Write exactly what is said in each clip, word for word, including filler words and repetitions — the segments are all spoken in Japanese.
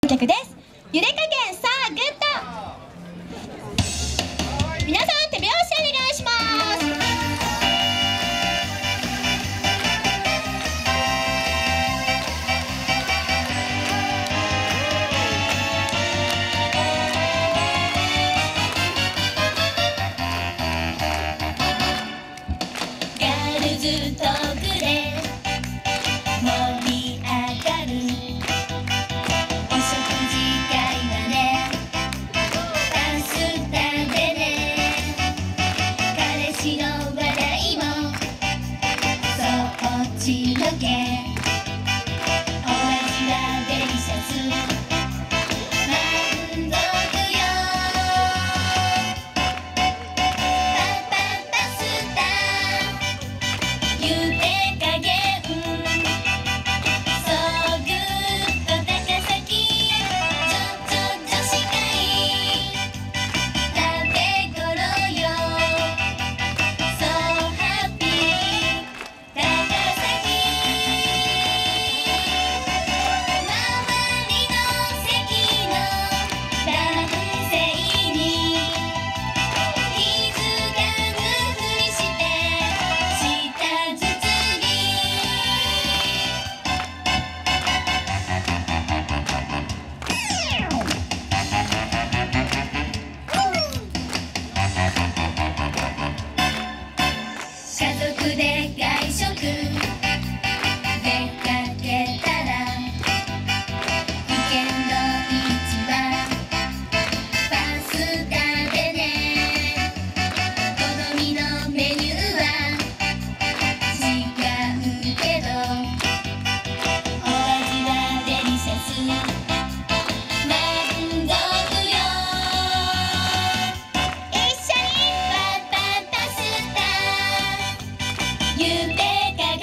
曲です。揺れ加減さあグッド。皆さん手拍子お願いします。ガールズトークで盛り上がるお食事会はね、ダンスだでね、彼氏の話題もそっちのけ、お味はデリシャス満足よ。パパパスタゆで加減そうグッド高崎ちょちょ女子会食べ頃よ。そうハッピー高崎周りの席の男性に気づかぬふりして舌つつぎ家族で外食出かけたら意見の市場パスタでね、好みのメニューは違うけどお味はデリシャス満足よ。一緒にパパパスタゆで加減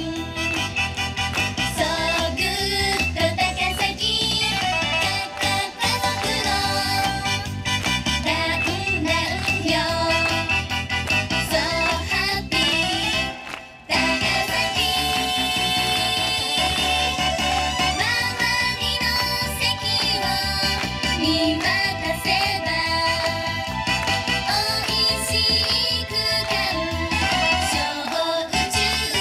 そうグッド高崎か家族のランランよ。そうハッピー高崎周りの席を見渡せばおいしい空間小宇宙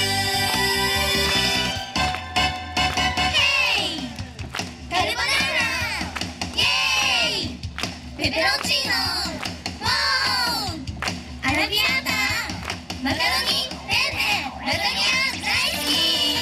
ヘイカルボナーライエーイペペロンチーノワーアラビアータマカロニペンネラザニア大好き。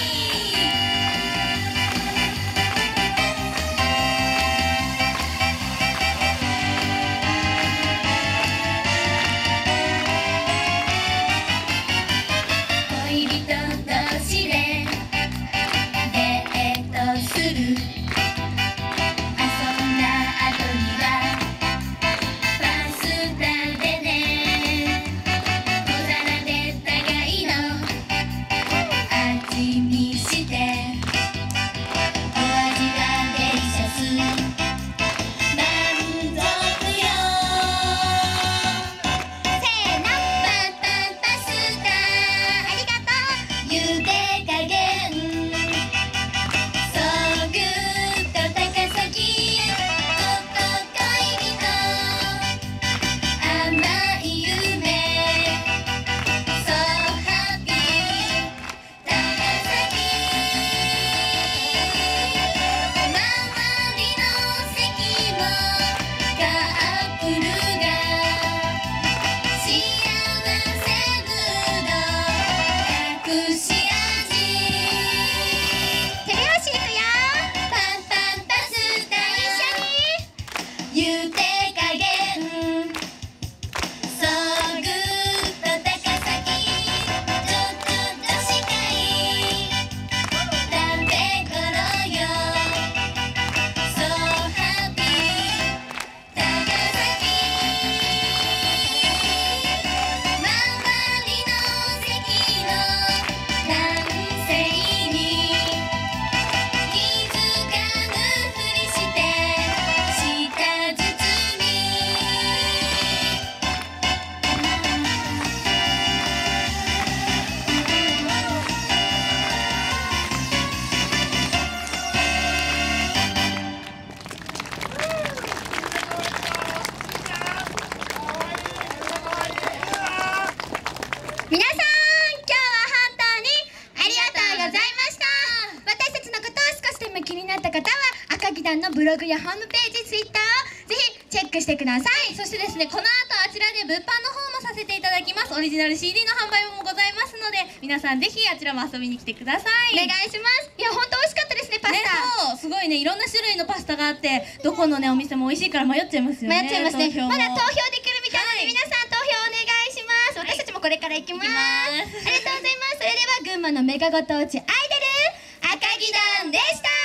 恋人同士でデートする遊んだ後にはなった方は赤木団のブログやホームページ、ツイッターをぜひチェックしてください。 そしてですね、この後あちらで物販の方もさせていただきます。オリジナル シーディー の販売もございますので、皆さんぜひあちらも遊びに来てください。 お願いします。いや本当美味しかったですね、パスタ。 ね、そうすごいね、いろんな種類のパスタがあって、どこのねお店も美味しいから迷っちゃいますよね。 迷っちゃいますね。 投票もまだ投票できるみたいなので、皆さん投票お願いします。私たちもこれから行きます。ありがとうございます。それでは群馬のメガご当地アイドル赤木団でした。